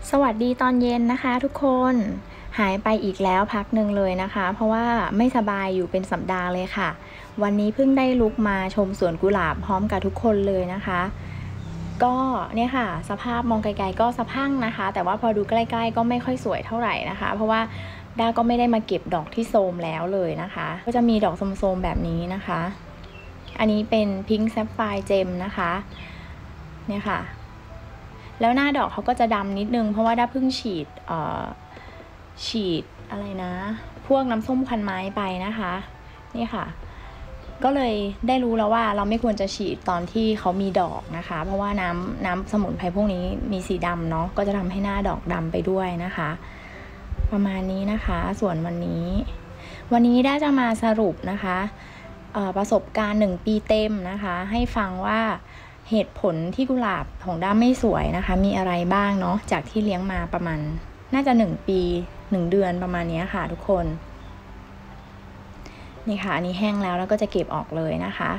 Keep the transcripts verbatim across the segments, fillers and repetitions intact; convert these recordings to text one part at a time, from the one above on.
สวัสดีตอนเย็นนะคะทุกคนหายไปอีกแล้วพักหนึ่งเลยนะคะเพราะว่าไม่สบายอยู่เป็นสัปดาห์เลยค่ะวันนี้เพิ่งได้ลุกมาชมสวนกุหลาบพร้อมกับทุกคนเลยนะคะก็เนี่ยค่ะสภาพมองไกลๆก็สะพรั่งนะคะแต่ว่าพอดูใกล้ๆก็ไม่ค่อยสวยเท่าไหร่นะคะเพราะว่าด้าก็ไม่ได้มาเก็บดอกที่โทรมแล้วเลยนะคะก็จะมีดอกโทรมๆแบบนี้นะคะอันนี้เป็นพิงค์แซฟไฟร์เจมนะคะเนี่ยค่ะแล้วหน้าดอกเขาก็จะดำนิดนึงเพราะว่าด้าเพิ่งฉีดเอ่อฉีดอะไรนะพวกน้ำส้มควันไม้ไปนะคะนี่ค่ะก็เลยได้รู้แล้วว่าเราไม่ควรจะฉีดตอนที่เขามีดอกนะคะเพราะว่าน้ำน้ำสมุนไพรพวกนี้มีสีดำเนาะก็จะทำให้หน้าดอกดำไปด้วยนะคะประมาณนี้นะคะส่วนวันนี้วันนี้ด้าจะมาสรุปนะคะประสบการณ์หนึ่งปีเต็มนะคะให้ฟังว่าเหตุผลที่กุหลาบของด้าไม่สวยนะคะมีอะไรบ้างเนาะจากที่เลี้ยงมาประมาณน่าจะหนึ่งปีหนึ่งเดือนประมาณนี้ค่ะทุกคนนี่ค่ะอันนี้แห้งแล้วแล้วก็จะเก็บออกเลยนะคะ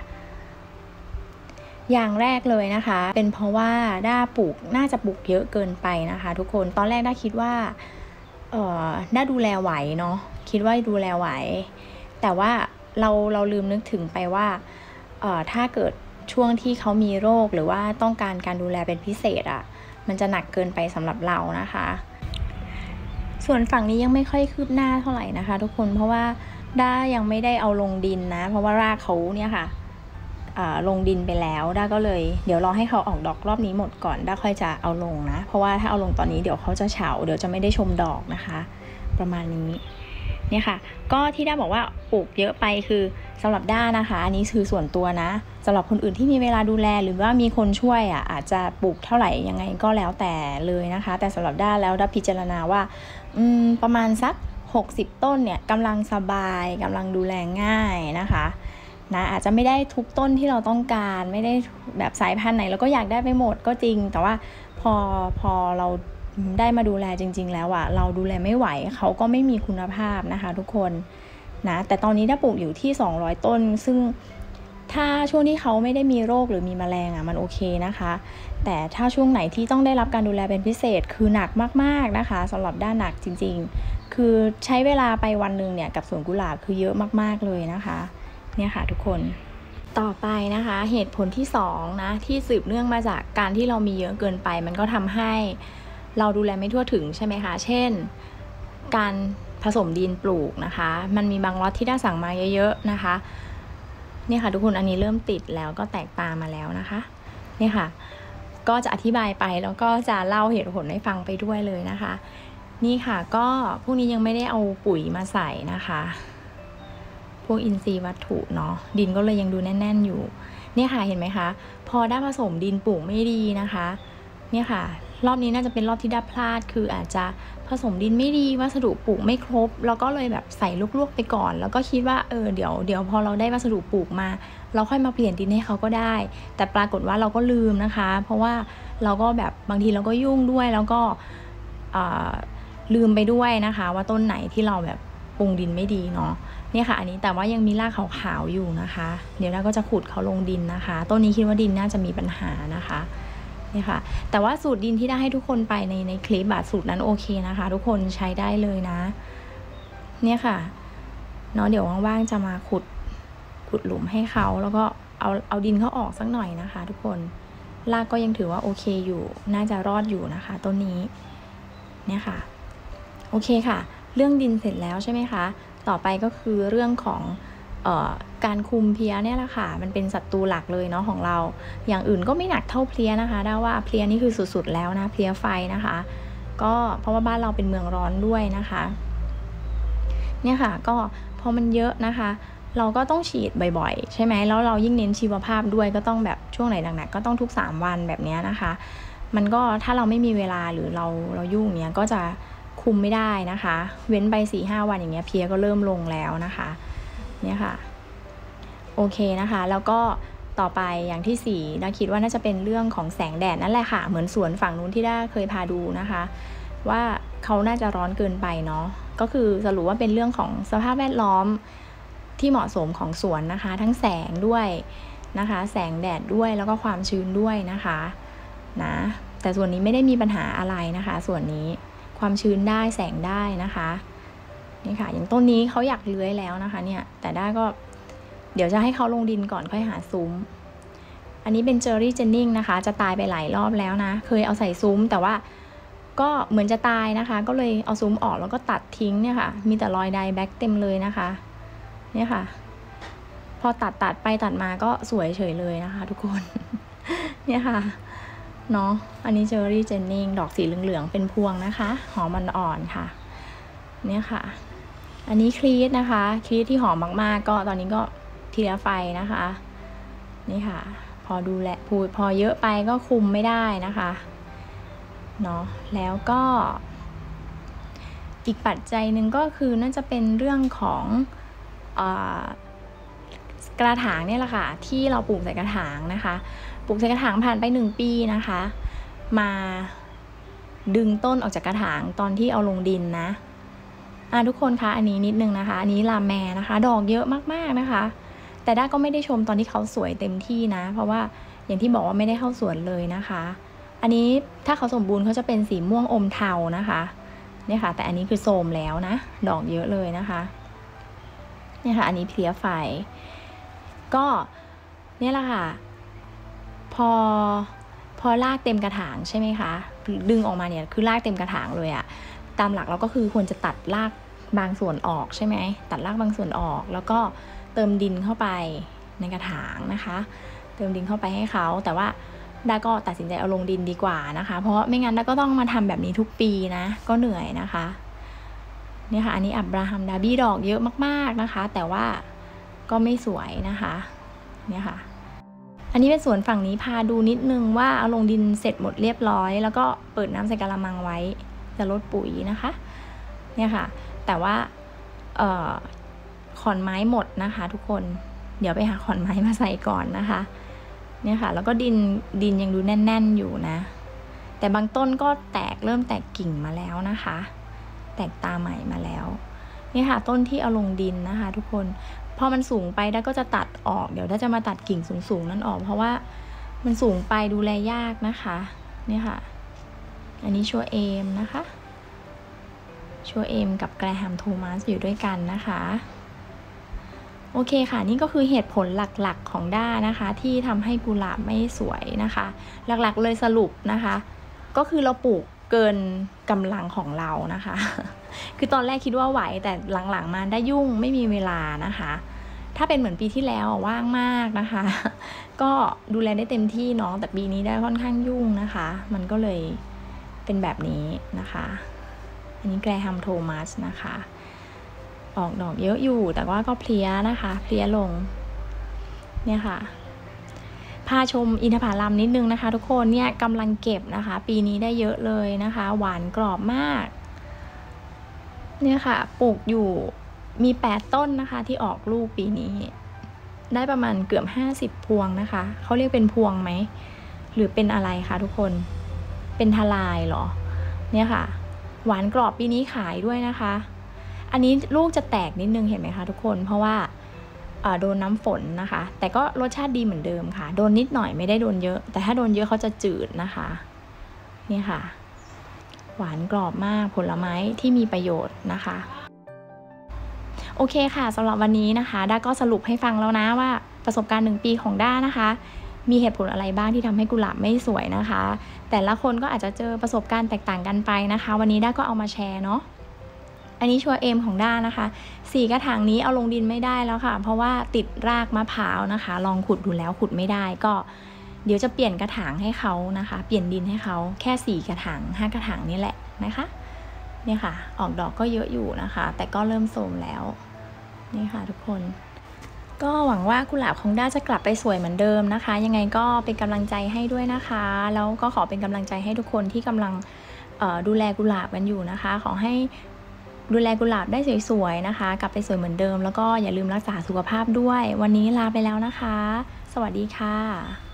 อย่างแรกเลยนะคะเป็นเพราะว่าด้าปลูกน่าจะปลูกเยอะเกินไปนะคะทุกคนตอนแรกด้าคิดว่าเอ่อด้าดูแลไหวเนาะคิดว่าดูแลไหวแต่ว่าเราเราลืมนึกถึงไปว่าเอ่อถ้าเกิดช่วงที่เขามีโรคหรือว่าต้องการการดูแลเป็นพิเศษอ่ะมันจะหนักเกินไปสำหรับเรานะคะส่วนฝั่งนี้ยังไม่ค่อยคืบหน้าเท่าไหร่นะคะทุกคนเพราะว่าด้ายังไม่ได้เอาลงดินนะเพราะว่ารากเขาเนี่ยค่ะลงดินไปแล้วด้าก็เลยเดี๋ยวรอให้เขาออกดอกรอบนี้หมดก่อนด้าค่อยจะเอาลงนะเพราะว่าถ้าเอาลงตอนนี้เดี๋ยวเขาจะเฉาเดี๋ยวจะไม่ได้ชมดอกนะคะประมาณนี้เนี่ยค่ะก็ที่ด้าบอกว่าปลูกเยอะไปคือสำหรับด้านะคะอันนี้คือส่วนตัวนะสำหรับคนอื่นที่มีเวลาดูแลหรือว่ามีคนช่วยอ่ะอาจจะปลูกเท่าไหร่ยังไงก็แล้วแต่เลยนะคะแต่สำหรับด้าแล้วด้าพิจารณาว่าอืมประมาณสักหกสิบต้นเนี่ยกำลังสบายกำลังดูแลง่ายนะคะนะอาจจะไม่ได้ทุกต้นที่เราต้องการไม่ได้แบบสายพันธุ์ไหนเราก็อยากได้ไปหมดก็จริงแต่ว่าพอพอเราได้มาดูแลจริงๆแล้วอ่ะเราดูแลไม่ไหวเขาก็ไม่มีคุณภาพนะคะทุกคนนะแต่ตอนนี้ด้าปลูกอยู่ที่สองร้อยต้นซึ่งถ้าช่วงที่เขาไม่ได้มีโรคหรือมีแมลงอ่ะมันโอเคนะคะแต่ถ้าช่วงไหนที่ต้องได้รับการดูแลเป็นพิเศษคือหนักมากๆนะคะสำหรับด้านหนักจริงๆคือใช้เวลาไปวันนึงเนี่ยกับสวนกุหลาบคือเยอะมากๆเลยนะคะเนี่ยค่ะทุกคนต่อไปนะคะเหตุผลที่สองนะที่สืบเนื่องมาจากการที่เรามีเยอะเกินไปมันก็ทำให้เราดูแลไม่ทั่วถึงใช่ไหมคะเช่นการผสมดินปลูกนะคะมันมีบางล็อตที่ได้สั่งมาเยอะๆนะคะเนี่ยค่ะทุกคนอันนี้เริ่มติดแล้วก็แตกตามาแล้วนะคะเนี่ยค่ะก็จะอธิบายไปแล้วก็จะเล่าเหตุผลให้ฟังไปด้วยเลยนะคะนี่ค่ะก็พวกนี้ยังไม่ได้เอาปุ๋ยมาใส่นะคะพวกอินทรีย์วัตถุเนาะดินก็เลยยังดูแน่นๆอยู่เนี่ยค่ะเห็นไหมคะพอได้ผสมดินปลูกไม่ดีนะคะเนี่ยค่ะรอบนี้น่าจะเป็นรอบที่ด้าพลาดคืออาจจะผสมดินไม่ดีวัสดุปลูกไม่ครบแล้วก็เลยแบบใส่ลวกๆไปก่อนแล้วก็คิดว่าเออเดี๋ยวเดี๋ยวพอเราได้วัสดุปลูกมาเราค่อยมาเปลี่ยนดินให้เขาก็ได้แต่ปรากฏว่าเราก็ลืมนะคะเพราะว่าเราก็แบบบางทีเราก็ยุ่งด้วยแล้วก็ลืมไปด้วยนะคะว่าต้นไหนที่เราแบบปรุงดินไม่ดีเนาะเนี่ยค่ะอันนี้แต่ว่ายังมีรากขาวๆอยู่นะคะเดี๋ยวเราก็จะขุดเขาลงดินนะคะต้นนี้คิดว่าดินน่าจะมีปัญหานะคะเนี่ยค่ะแต่ว่าสูตรดินที่ได้ให้ทุกคนไปในในคลิปอะสูตรนั้นโอเคนะคะทุกคนใช้ได้เลยนะเนี่ยค่ะเนาะเดี๋ยวว่างๆจะมาขุดขุดหลุมให้เขาแล้วก็เอาเอาดินเขาออกสักหน่อยนะคะทุกคนรากก็ยังถือว่าโอเคอยู่น่าจะรอดอยู่นะคะต้นนี้เนี่ยค่ะโอเคค่ะเรื่องดินเสร็จแล้วใช่ไหมคะต่อไปก็คือเรื่องของเอ่อการคุมเพลี้ยเนี่ยแหละค่ะมันเป็นศัตรูหลักเลยเนาะของเราอย่างอื่นก็ไม่หนักเท่าเพลี้ยนะคะได้ว่าเพลี้ยนี่คือสุดๆแล้วนะเพลี้ยไฟนะคะก็เพราะว่าบ้านเราเป็นเมืองร้อนด้วยนะคะเนี่ยค่ะก็พอมันเยอะนะคะเราก็ต้องฉีดบ่อยๆใช่ไหมแล้วเรายิ่งเน้นชีวภาพด้วยก็ต้องแบบช่วงไหนหนักๆก็ต้องทุกสามวันแบบนี้นะคะมันก็ถ้าเราไม่มีเวลาหรือเราเรายุ่งเนี้ยก็จะคุมไม่ได้นะคะเว้นไป สี่ห้า วันอย่างเงี้ยเพลี้ยก็เริ่มลงแล้วนะคะเนี่ยค่ะโอเคนะคะแล้วก็ต่อไปอย่างที่สี่ด้าคิดว่าน่าจะเป็นเรื่องของแสงแดดนั่นแหละค่ะเหมือนสวนฝั่งนู้นที่ด้าเคยพาดูนะคะว่าเขาน่าจะร้อนเกินไปเนาะก็คือสรุปว่าเป็นเรื่องของสภาพแวดล้อมที่เหมาะสมของสวนนะคะทั้งแสงด้วยนะคะแสงแดดด้วยแล้วก็ความชื้นด้วยนะคะนะแต่ส่วนนี้ไม่ได้มีปัญหาอะไรนะคะ ส่วนนี้ความชื้นได้แสงได้นะคะนี่ค่ะอย่างต้นนี้เขาอยากเลื้อยแล้วนะคะเนี่ยแต่ได้ก็เดี๋ยวจะให้เขาลงดินก่อนค่อยหาซุ้มอันนี้เป็นเจอรี่เจนนิงนะคะจะตายไปหลายรอบแล้วนะเคยเอาใส่ซุ้มแต่ว่าก็เหมือนจะตายนะคะก็เลยเอาซุ้มออกแล้วก็ตัดทิ้งเนี่ยค่ะมีแต่รอยไดแบ็กเต็มเลยนะคะเนี่ยค่ะพอตัดตัดไปตัดมาก็สวยเฉยเลยนะคะทุกคนเนี่ยค่ะเนาะอันนี้เจอรี่เจนนิงดอกสีเหลืองๆเป็นพวงนะคะหอมอ่อนๆค่ะเนี่ยค่ะอันนี้ครีสนะคะครีสที่หอมมากๆก็ตอนนี้ก็เทียไฟนะคะนี่ค่ะพอดูแลพูดพอเยอะไปก็คุมไม่ได้นะคะเนาะแล้วก็อีกปัจจัยหนึ่งก็คือน่าจะเป็นเรื่องของอ่ากระถางเนี่ยแหละค่ะที่เราปลูกใส่กระถางนะคะปลูกใส่กระถางผ่านไปหนึ่งปีนะคะมาดึงต้นออกจากกระถางตอนที่เอาลงดินนะอ่ะทุกคนคะอันนี้นิดนึงนะคะอันนี้ลาแมนะคะดอกเยอะมากๆนะคะแต่ด้าก็ไม่ได้ชมตอนที่เขาสวยเต็มที่นะเพราะว่าอย่างที่บอกว่าไม่ได้เข้าสวนเลยนะคะอันนี้ถ้าเขาสมบูรณ์เขาจะเป็นสีม่วงอมเทานะคะเนี่ยค่ะแต่อันนี้คือโทรมแล้วนะดอกเยอะเลยนะคะเนี่ยค่ะอันนี้เพลียไฟก็เนี่ยแหละค่ะพอพอรากเต็มกระถางใช่ไหมคะดึงออกมาเนี่ยคือรากเต็มกระถางเลยอะตามหลักเราก็คือควรจะตัดรากบางส่วนออกใช่ไหมตัดรากบางส่วนออกแล้วก็เติมดินเข้าไปในกระถางนะคะเติมดินเข้าไปให้เขาแต่ว่าด้าก็ตัดสินใจเอาลงดินดีกว่านะคะเพราะไม่งั้นด้าก็ต้องมาทำแบบนี้ทุกปีนะก็เหนื่อยนะคะเนี่ยค่ะอันนี้อับราฮัมดาบี้ดอกเยอะมากๆนะคะแต่ว่าก็ไม่สวยนะคะเนี่ยค่ะอันนี้เป็นสวนฝั่งนี้พาดูนิดนึงว่าเอาลงดินเสร็จหมดเรียบร้อยแล้วก็เปิดน้ำใส่กะละมังไว้จะลดปุ๋ยนะคะเนี่ยค่ะแต่ว่าเอ่อขอนไม้หมดนะคะทุกคนเดี๋ยวไปหาขอนไม้มาใส่ก่อนนะคะเนี่ยค่ะแล้วก็ดินดินยังดูแน่นๆอยู่นะแต่บางต้นก็แตกเริ่มแตกกิ่งมาแล้วนะคะแตกตาใหม่มาแล้วนี่ค่ะต้นที่เอาลงดินนะคะทุกคนพอมันสูงไปด้าก็จะตัดออกเดี๋ยวด้าจะมาตัดกิ่งสูงๆนั่นออกเพราะว่ามันสูงไปดูแลยากนะคะเนี่ยค่ะอันนี้ชัวเอมนะคะชัวเอมกับแกรแฮมโทมัสอยู่ด้วยกันนะคะโอเคค่ะนี่ก็คือเหตุผลหลักๆของด้านะคะที่ทำให้กุหลาบไม่สวยนะคะหลักๆเลยสรุปนะคะก็คือเราปลูกเกินกำลังของเรานะคะคือตอนแรกคิดว่าไหวแต่หลังๆมาได้ยุ่งไม่มีเวลานะคะถ้าเป็นเหมือนปีที่แล้วว่างมากนะคะก็ดูแลได้เต็มที่เนาะแต่ปีนี้ได้ค่อนข้างยุ่งนะคะมันก็เลยเป็นแบบนี้นะคะอันนี้แกรแฮมโทมัสนะคะออกดอกเยอะอยู่แต่ว่าก็เพลียนะคะเพลียลงเนี่ยค่ะพาชมอินทผลัมนิดนึงนะคะทุกคนเนี่ยกำลังเก็บนะคะปีนี้ได้เยอะเลยนะคะหวานกรอบมากเนี่ยค่ะปลูกอยู่มีแปดต้นนะคะที่ออกลูกปีนี้ได้ประมาณเกือบห้าสิบพวงนะคะเขาเรียกเป็นพวงไหมหรือเป็นอะไรคะทุกคนเป็นทลายเหรอเนี่ยค่ะหวานกรอบปีนี้ขายด้วยนะคะอันนี้ลูกจะแตกนิดนึงเห็นไหมคะทุกคนเพราะว่าโดนน้ำฝนนะคะแต่ก็รสชาติดีเหมือนเดิมค่ะโดนนิดหน่อยไม่ได้โดนเยอะแต่ถ้าโดนเยอะเขาจะจืดนะคะนี่ค่ะหวานกรอบมากผลไม้ที่มีประโยชน์นะคะโอเคค่ะสำหรับวันนี้นะคะด้าก็สรุปให้ฟังแล้วนะว่าประสบการณ์หนึ่งปีของด้านะคะมีเหตุผลอะไรบ้างที่ทำให้กุหลาบไม่สวยนะคะแต่ละคนก็อาจจะเจอประสบการณ์แตกต่างกันไปนะคะวันนี้ด้าก็เอามาแชร์เนาะอันนี้ชัวเอมของด้านะคะสี่กระถางนี้เอาลงดินไม่ได้แล้วค่ะเพราะว่าติดรากมะพร้าวนะคะลองขุดดูแล้วขุดไม่ได้ก็เดี๋ยวจะเปลี่ยนกระถางให้เขานะคะเปลี่ยนดินให้เขาแค่สี่กระถางห้ากระถางนี่แหละนะคะเนี่ยค่ะออกดอกก็เยอะอยู่นะคะแต่ก็เริ่มโทรมแล้วนี่ค่ะทุกคนก็หวังว่ากุหลาบของด้าจะกลับไปสวยเหมือนเดิมนะคะยังไงก็เป็นกำลังใจให้ด้วยนะคะแล้วก็ขอเป็นกำลังใจให้ทุกคนที่กำลังดูแลกุหลาบกันอยู่นะคะขอให้ดูแลกุหลาบได้สวยๆนะคะกลับไปสวยเหมือนเดิมแล้วก็อย่าลืมรักษาสุขภาพด้วยวันนี้ลาไปแล้วนะคะสวัสดีค่ะ